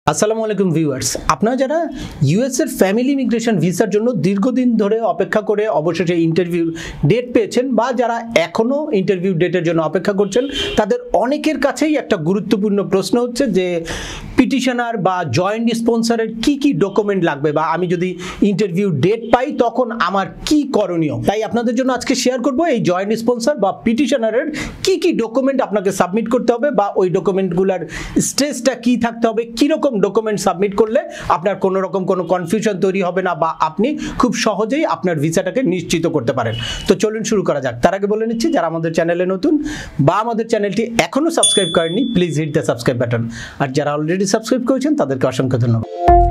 আসসালামু আলাইকুম ভিউয়ার্স, আপনারা যারা ইউএস এর ফ্যামিলি ইমিগ্রেশন ভিসার জন্য দীর্ঘদিন ধরে অপেক্ষা করে অবশেষে ইন্টারভিউ ডেট পেয়েছেন বা যারা এখনো ইন্টারভিউ ডেটের জন্য অপেক্ষা করছেন, তাদের অনেকের কাছেই একটা গুরুত্বপূর্ণ প্রশ্ন হচ্ছে যে পিটিশনার বা জয়েন্ট স্পন্সরের কি কি ডকুমেন্ট লাগবে বা আমি যদি ইন্টারভিউ ডেট পাই তখন আমার কি করণীয়। তাই আপনাদের জন্য আজকে শেয়ার করব এই জয়েন্ট স্পন্সর বা পিটিশনারের কি কি ডকুমেন্ট আপনাকে সাবমিট করতে হবে বা ওই ডকুমেন্টগুলোর স্টেজটা কি থাকতে হবে, কীরকম ডকুমেন্ট সাবমিট করলে আপনার কোনো রকম কোনো কনফিউশন তৈরি হবে না বা আপনি খুব সহজেই আপনার ভিসাটাকে নিশ্চিত করতে পারেন। তো চলুন শুরু করা যাক। তার আগে বলে নিচ্ছি, যারা আমাদের চ্যানেলে নতুন বা আমাদের চ্যানেলটি এখনো সাবস্ক্রাইব করেননি, please hit the subscribe button. আর যারা অলরেডি সাবস্ক্রাইব করেছেন তাদেরকে অসংখ্য ধন্যবাদ।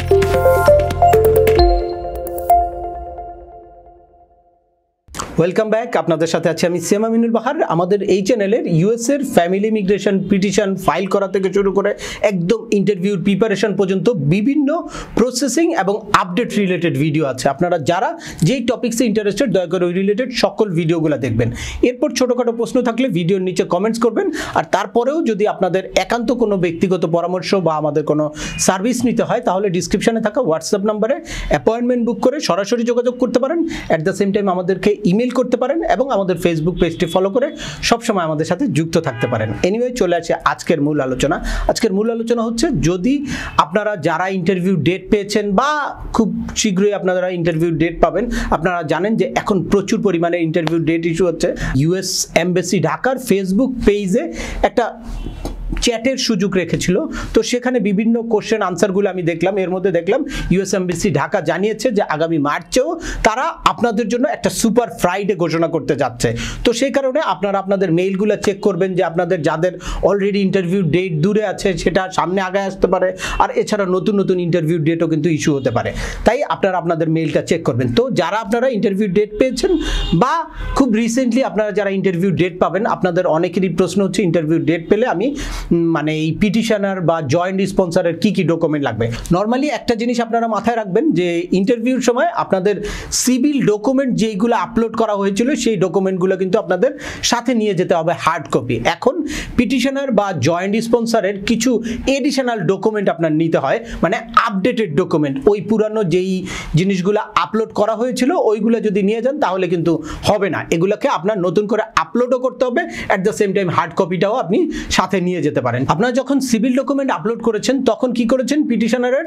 Welcome back. আপনাদের সাথে আছি আমি এম আমিনুল বাহার। আমাদের এই চ্যানেলের ইউএস এর ফ্যামিলি ইমিগ্রেশন পিটিশন ফাইল করা থেকে শুরু করে একদম ইন্টারভিউর প্রিপারেশন পর্যন্ত বিভিন্ন প্রসেসিং এবং আপডেট রিলেটেড ভিডিও আছে। আপনারা যারা যেই টপিক্সে ইন্টারেস্টেড দয়া করে ওই রিলেটেড সকল ভিডিওগুলো দেখবেন। এরপর ছোটোখাটো প্রশ্ন থাকলে ভিডিওর নিচে কমেন্টস করবেন। আর তারপরেও যদি আপনাদের একান্ত কোনো ব্যক্তিগত পরামর্শ বা আমাদের কোনো সার্ভিস নিতে হয় তাহলে ডিসক্রিপশানে থাকা হোয়াটসঅ্যাপ নাম্বারে অ্যাপয়েন্টমেন্ট বুক করে সরাসরি যোগাযোগ করতে পারেন। অ্যাট দ্য সেম টাইম আমাদেরকে ইমেল করতে পারেন এবং আমাদের ফেসবুক পেজটি ফলো করে সবসময় আমাদের সাথে যুক্ত থাকতে পারেন। এনিওয়ে, চলে আসে আজকের মূল আলোচনা। আজকের মূল আলোচনা হচ্ছে, যদি আপনারা যারা ইন্টারভিউ ডেট পেয়েছেন বা খুব শীঘ্রই আপনারা ইন্টারভিউ ডেট পাবেন, আপনারা জানেন যে এখন প্রচুর পরিমাণে ইন্টারভিউ ডেট ইস্যু হচ্ছে। ইউএস এমবেসি ঢাকার ফেসবুক পেজে একটা চ্যাটের সুযোগ রেখেছিল, তো সেখানে বিভিন্ন কোশ্চেন আনসারগুলো আমি দেখলাম। এর মধ্যে দেখলাম ইউএস এমবেসি ঢাকা জানিয়েছে যে আগামী মার্চেও তারা আপনাদের জন্য একটা সুপার ফ্রাইডে ঘোষণা করতে যাচ্ছে। তো সেই কারণে আপনারা আপনাদের মেইলগুলো চেক করবেন যে আপনাদের যাদের অলরেডি ইন্টারভিউ ডেট দূরে আছে সেটা সামনে আগায় আসতে পারে, আর এছাড়া নতুন নতুন ইন্টারভিউ ডেটও কিন্তু ইস্যু হতে পারে। তাই আপনারা আপনাদের মেইলটা চেক করবেন। তো যারা আপনারা ইন্টারভিউ ডেট পেয়েছেন বা খুব রিসেন্টলি আপনারা যারা ইন্টারভিউ ডেট পাবেন, আপনাদের অনেকেরই প্রশ্ন হচ্ছে ইন্টারভিউ ডেট পেলে আমি মানে এই পিটিশনার বা জয়েন্ট স্পন্সরের কি কি ডকুমেন্ট লাগবে। নর্মালি একটা জিনিস আপনারা মাথায় রাখবেন যে ইন্টারভিউর সময় আপনাদের সিভিল ডকুমেন্ট যেইগুলো আপলোড করা হয়েছিল সেই ডকুমেন্টগুলো কিন্তু আপনাদের সাথে নিয়ে যেতে হবে হার্ড কপি। এখন পিটিশনার বা জয়েন্ট স্পন্সরের কিছু এডিশনাল ডকুমেন্ট আপনার নিতে হয়, মানে আপডেটেড ডকুমেন্ট। ওই পুরানো যেই জিনিসগুলো আপলোড করা হয়েছিল ওইগুলো যদি নিয়ে যান তাহলে কিন্তু হবে না, এগুলোকে আপনার নতুন করে আপলোডও করতে হবে। At the same time hard কপিটাও আপনি সাথে নিয়ে যেতে পারেন। আপনারা যখন সিভিল ডকুমেন্ট আপলোড করেছেন তখন কি করেছেন, পিটিশনারের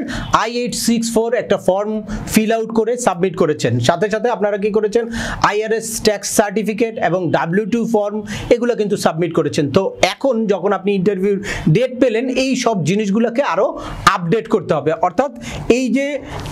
I-864 একটা ফর্ম ফিল আউট করে সাবমিট করেছেন। সাথে সাথে আপনারা কি করেছেন, IRS ট্যাক্স সার্টিফিকেট এবং W2 ফর্ম এগুলো কিন্তু সাবমিট করেছেন। তো এখন যখন আপনি ইন্টারভিউ ডেট পেলেন এই সব জিনিসগুলোকে আরও আপডেট করতে হবে। অর্থাৎ এই যে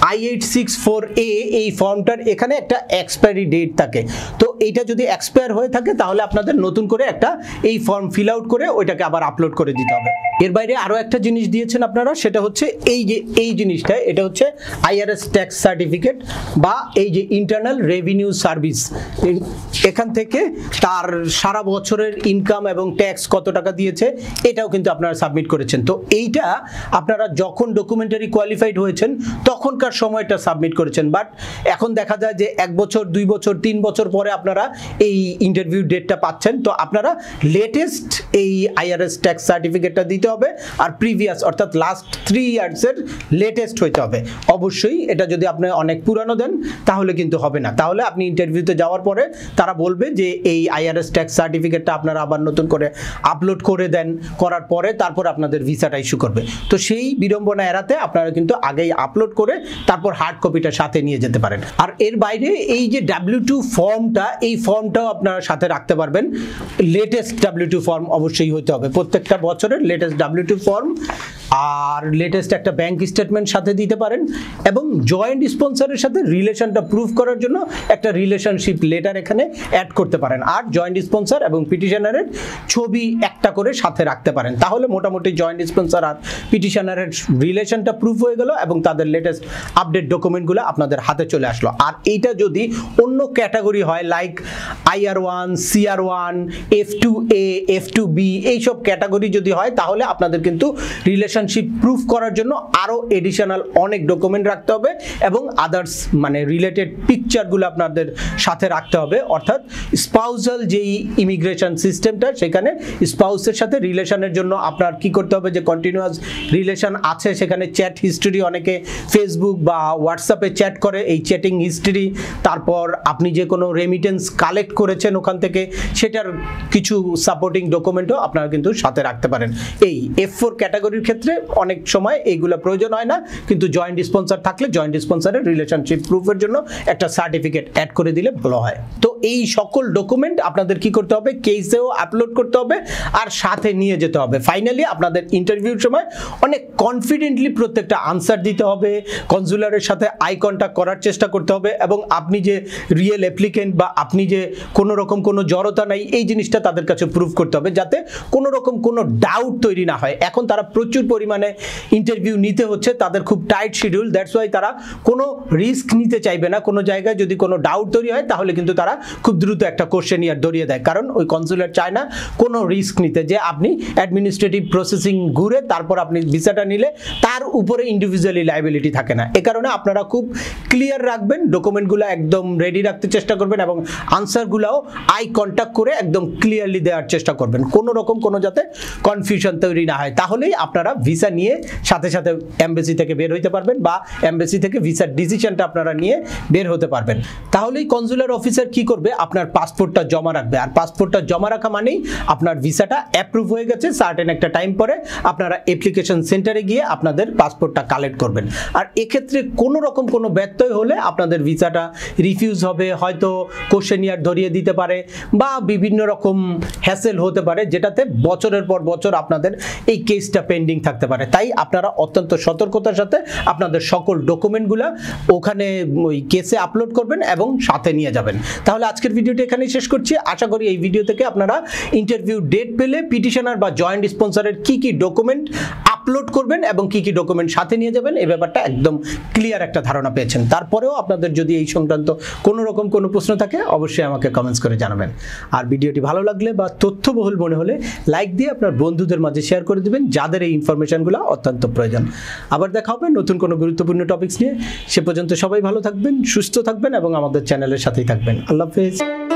I-864A এই ফর্মটার এখানে একটা এক্সপায়ারি ডেট থাকে, তো এইটা যদি এক্সপায়ার হয়ে থাকে তাহলে আপনাদের নতুন করে একটা এই ফর্ম ফিল আউট করে ওইটাকে আবার আপলোড করে দিতে হবে। এর বাইরে আরও একটা জিনিস দিয়েছেন আপনারা, সেটা হচ্ছে এই যে এই জিনিসটা, এটা হচ্ছে IRS ট্যাক্স সার্টিফিকেট বা এই যে ইন্টারনাল রেভিনিউ সার্ভিস। এখান থেকে তার সারা বছরের ইনকাম এবং ট্যাক্স কত টাকা দিয়েছে এটাও কিন্তু আপনারা সাবমিট করেছেন। তো এইটা আপনারা যখন ডকুমেন্টারি কোয়ালিফাইড হয়েছেন তখনকার সময়টা সাবমিট করেছেন, বাট এখন দেখা যায় যে 1 বছর 2 বছর 3 বছর পরে আপনারা এই ইন্টারভিউ ডেটটা পাচ্ছেন। তো আপনারা লেটেস্ট এই IRS ট্যাক্স সার্টিফিকেটটা দিতে হবে, আর প্রিভিয়াস অর্থাৎ লাস্ট 3 ইয়ার্সের লেটেস্ট হইতে হবে অবশ্যই। এটা যদি আপনি অনেক পুরানো দেন তাহলে কিন্তু হবে না, তাহলে আপনি ইন্টারভিউতে যাওয়ার পরে তারা বলবে যে এই IRS ট্যাক্স সার্টিফিকেটটা আপনারা আবার নতুন করে আপলোড করে দেন, করার পরে তারপর আপনাদের ভিসাটা ইস্যু করবে। তো সেই বিড়ম্বনা এড়াতে আপনারা কিন্তু আগেই আপলোড করে তারপর হার্ড কপিটা সাথে নিয়ে যেতে পারেন। আর এর বাইরে এই যে W2 ফর্মটা, এই ফর্মটাও আপনারা সাথে রাখতে পারবেন। লেটেস্ট W2 ফর্ম অবশ্যই হতে হবে, প্রত্যেকটা বছরের লেটেস্ট W2 ফর্ম আর লেটেস্ট একটা ব্যাংক স্টেটমেন্ট সাথে দিতে পারেন। এবং জয়েন্ট স্পন্সরের সাথে রিলেশনটা প্রুফ করার জন্য একটা রিলেশনশিপ লেটার এখানে অ্যাড করতে পারেন। আর জয়েন্ট স্পন্সর এবং পিটিশনারের ছবি একটা করে সাথে রাখতে পারেন, তাহলে মোটামুটি জয়েন্ট স্পন্সর আর পিটিশনারের রিলেশনটা প্রুফ হয়ে গেল এবং তাদের লেটেস্ট আপডেট ডকুমেন্টগুলো আপনাদের হাতে চলে আসলো। আর এইটা যদি অন্য ক্যাটাগরি হয়, like IR1, CR1, F2A, F2B এইসব ক্যাটাগরি যদি হয় তাহলে তাহলে আপনাদের কিন্তু রিলেশনশিপ প্রুফ করার জন্য আরও এডিশনাল অনেক ডকুমেন্ট রাখতে হবে এবং আদার্স মানে রিলেটেড পিকচারগুলো আপনাদের সাথে রাখতে হবে। অর্থাৎ স্পাউসাল যেই ইমিগ্রেশন সিস্টেমটা, সেখানে স্পাউসের সাথে রিলেশনের জন্য আপনার কি করতে হবে, যে কন্টিনিউয়াস রিলেশন আছে সেখানে চ্যাট হিস্ট্রি, অনেকে ফেসবুক বা হোয়াটসঅ্যাপে চ্যাট করে, এই চ্যাটিং হিস্ট্রি, তারপর আপনি যে কোনো রেমিটেন্স কালেক্ট করেছেন ওখান থেকে সেটার কিছু সাপোর্টিং ডকুমেন্টও আপনারা কিন্তু সাথে রাখতে পারেন। এই F4 ক্যাটাগরির ক্ষেত্রে অনেক সময় এইগুলো প্রয়োজন হয় না, কিন্তু জয়েন্ট স্পন্সর থাকলে জয়েন্ট স্পন্সরের রিলেশনশিপ প্রুফের জন্য একটা সার্টিফিকেট অ্যাড করে দিলে ভালো হয়। তো এই সকল ডকুমেন্ট আপনাদের কি করতে হবে, কেসেও আপলোড করতে হবে আর সাথে নিয়ে যেতে হবে। ফাইনালি আপনাদের ইন্টারভিউর সময় অনেক কনফিডেন্টলি প্রত্যেকটা আনসার দিতে হবে, কনসুলারের সাথে আই কন্ট্যাক্ট করার চেষ্টা করতে হবে এবং আপনি যে রিয়েল অ্যাপ্লিকেন্ট বা আপনি যে কোনো রকম কোনো জড়তা নাই এই জিনিসটা তাদের কাছে প্রুভ করতে হবে, যাতে কোনো রকম কোনো ডাউট তৈরি না হয়। এখন তারা প্রচুর পরিমাণে ইন্টারভিউ নিতে হচ্ছে, তাদের খুব টাইট শিডিউল, দ্যাটস ওয়াই তারা কোনো রিস্ক নিতে চাইবে না। কোনো জায়গায় যদি কোনো ডাউট তৈরি হয় তাহলে কিন্তু তারা খুব দ্রুত একটা কোশ্চেন ইয়ার ধরিয়ে দেয়, কারণ ওই কনসুলেট চায় না কোনো রিস্ক নিতে, যে আপনি অ্যাডমিনিস্ট্রেটিভ প্রসেসিং ঘুরে তারপর আপনি ভিসাটা নিলে তার উপরে ইন্ডিভিজুয়ালি লাইবিলিটি থাকে না। এ কারণে আপনারা খুব ক্লিয়ার রাখবেন, ডকুমেন্টগুলো একদম রেডি রাখতে চেষ্টা করবেন এবং আনসারগুলোও আই কন্ট্যাক্ট করে একদম ক্লিয়ারলি দেওয়ার চেষ্টা করবেন, কোনো রকম কোনো যাতে কনফিউশন তৈরি না হয়। তাহলেই আপনারা ভিসা নিয়ে সাথে সাথে এমবেসি থেকে বের হইতে পারবেন বা এমবেসি থেকে ভিসার ডিসিশনটা আপনারা নিয়ে বের হতে পারবেন। তাহলেই কনসুলার অফিসার কি করবে, আপনার পাসপোর্টটা জমা রাখবে, আর পাসপোর্টটা জমা রাখা মানেই আপনার ভিসাটা অ্যাপ্রুভ হয়ে গেছে। সার্টেন একটা টাইম পরে আপনারা অ্যাপ্লিকেশন সেন্টারে গিয়ে আপনাদের পাসপোর্টটা কালেক্ট করবেন। আর এক্ষেত্রে কোনো রকম কোনো ব্যত্যয় হলে আপনাদের ভিসাটা রিফিউজ হবে, হয়তো কোশ্চেন ইয়ার ধরিয়ে দিতে পারে বা বিভিন্ন রকম হ্যাসেল হতে পারে, যেটাতে বছরের পর বছর আপনাদের এই কেসটা পেন্ডিং থাকতে পারে। তাই আপনারা অত্যন্ত সতর্কতার সাথে আপনাদের সকল ডকুমেন্টগুলো ওখানে ওই কেসে আপলোড করবেন এবং সাথে নিয়ে যাবেন। তাহলে আজকের ভিডিওটি এখানেই শেষ করছি। আশা করি এই ভিডিও থেকে আপনারা ইন্টারভিউ ডেট পেলে পিটিশনার বা জয়েন্ট স্পন্সরের কি কি ডকুমেন্ট আপলোড করবেন এবং কি কি ডকুমেন্ট সাথে নিয়ে যাবেন এই ব্যাপারটা একদম ক্লিয়ার একটা ধারণা পেয়েছেন। তারপরেও আপনাদের যদি এই সংক্রান্ত কোনো রকম কোনো প্রশ্ন থাকে অবশ্যই আমাকে কমেন্টস করে জানাবেন। আর ভিডিওটি ভালো লাগলে বা তথ্যবহুল মনে হলে লাইক দিয়ে আপনার বন্ধুদের মাঝে শেয়ার করে দেবেন যাদের এই ইনফরমেশনগুলো অত্যন্ত প্রয়োজন। আবার দেখা হবে নতুন কোনো গুরুত্বপূর্ণ টপিকস নিয়ে। সে পর্যন্ত সবাই ভালো থাকবেন, সুস্থ থাকবেন এবং আমাদের চ্যানেলের সাথেই থাকবেন। আল্লাহ হাফেজ।